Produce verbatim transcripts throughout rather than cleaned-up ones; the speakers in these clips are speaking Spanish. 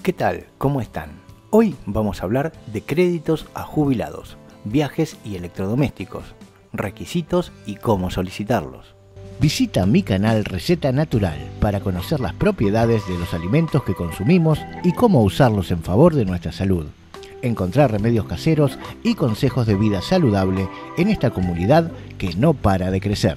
¿Qué tal? ¿Cómo están? Hoy vamos a hablar de créditos a jubilados, viajes y electrodomésticos, requisitos y cómo solicitarlos. Visita mi canal Receta Natural para conocer las propiedades de los alimentos que consumimos y cómo usarlos en favor de nuestra salud. Encontrar remedios caseros y consejos de vida saludable en esta comunidad que no para de crecer.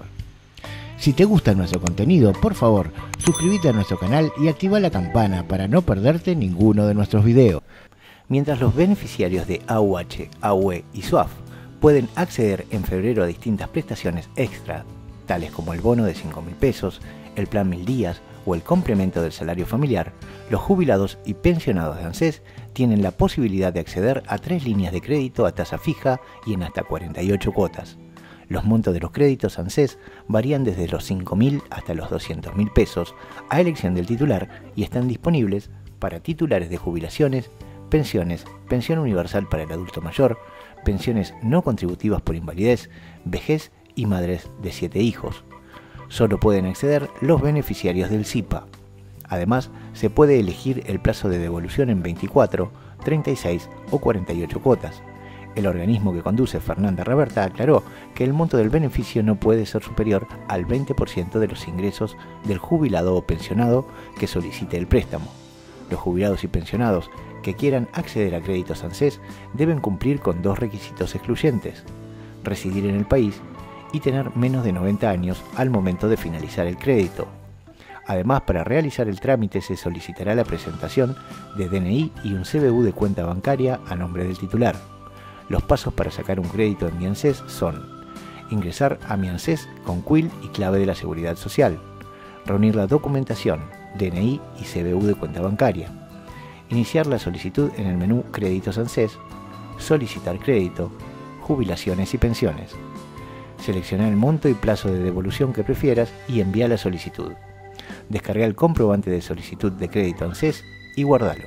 Si te gusta nuestro contenido, por favor, suscríbete a nuestro canal y activa la campana para no perderte ninguno de nuestros videos. Mientras los beneficiarios de A U H, A U E y S U A F pueden acceder en febrero a distintas prestaciones extra, tales como el bono de cinco mil pesos, el plan mil días o el complemento del salario familiar, los jubilados y pensionados de ANSES tienen la posibilidad de acceder a tres líneas de crédito a tasa fija y en hasta cuarenta y ocho cuotas. Los montos de los créditos ANSES varían desde los cinco mil hasta los doscientos mil pesos a elección del titular y están disponibles para titulares de jubilaciones, pensiones, pensión universal para el adulto mayor, pensiones no contributivas por invalidez, vejez y madres de siete hijos. Solo pueden acceder los beneficiarios del S I P A. Además, se puede elegir el plazo de devolución en veinticuatro, treinta y seis o cuarenta y ocho cuotas. El organismo que conduce Fernanda Raberta aclaró que el monto del beneficio no puede ser superior al veinte por ciento de los ingresos del jubilado o pensionado que solicite el préstamo. Los jubilados y pensionados que quieran acceder a créditos ANSES deben cumplir con dos requisitos excluyentes: residir en el país y tener menos de noventa años al momento de finalizar el crédito. Además, para realizar el trámite se solicitará la presentación de D N I y un C B U de cuenta bancaria a nombre del titular. Los pasos para sacar un crédito en Mi ANSES son: ingresar a Mi ANSES con C U I L y clave de la Seguridad Social, reunir la documentación, D N I y C B U de cuenta bancaria, iniciar la solicitud en el menú Créditos ANSES, solicitar crédito, jubilaciones y pensiones, seleccionar el monto y plazo de devolución que prefieras y enviar la solicitud. Descarga el comprobante de solicitud de crédito ANSES y guárdalo.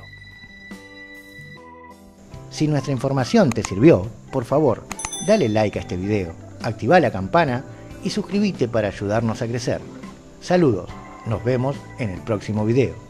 Si nuestra información te sirvió, por favor, dale like a este video, activa la campana y suscríbete para ayudarnos a crecer. Saludos, nos vemos en el próximo video.